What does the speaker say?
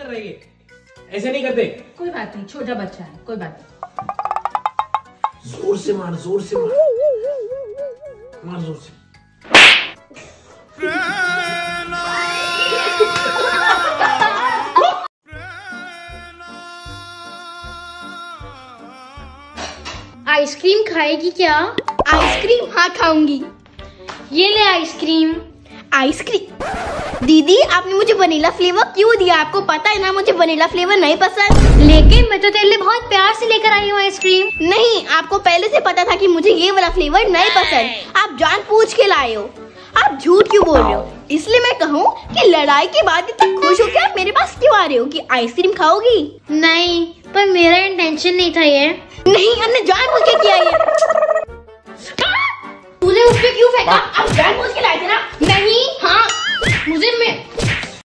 कर रही है, ऐसे नहीं करते। कोई बात नहीं, छोटा बच्चा है, कोई बात नहीं। जोर से मार, जोर से मार, मार जोर से। आइसक्रीम खाएगी क्या? आइसक्रीम? हाँ खाऊंगी। ये ले आइसक्रीम। आइसक्रीम? दीदी आपने मुझे वनीला फ्लेवर क्यों दिया? आपको पता है ना मुझे वनीला फ्लेवर नहीं पसंद। लेकिन मैं तो तेरे लिए बहुत प्यार से लेकर आई हूँ आइसक्रीम। नहीं, आपको पहले से पता था कि मुझे ये वाला फ्लेवर नहीं पसंद। आप जानबूझ के लाए हो। आप झूठ क्यों बोल रहे हो? इसलिए मैं कहूँ कि लड़ाई के बाद इतना खुश हो क्या मेरे पास क्यों आ रहे हो कि आइसक्रीम खाओगी? नहीं, पर मेरा इंटेंशन नहीं था ये। नहीं, हमने जानबूझ के किया ये। तूने उस पे क्यों फेंका? आप जानबूझ के लाए थे ना? नहीं,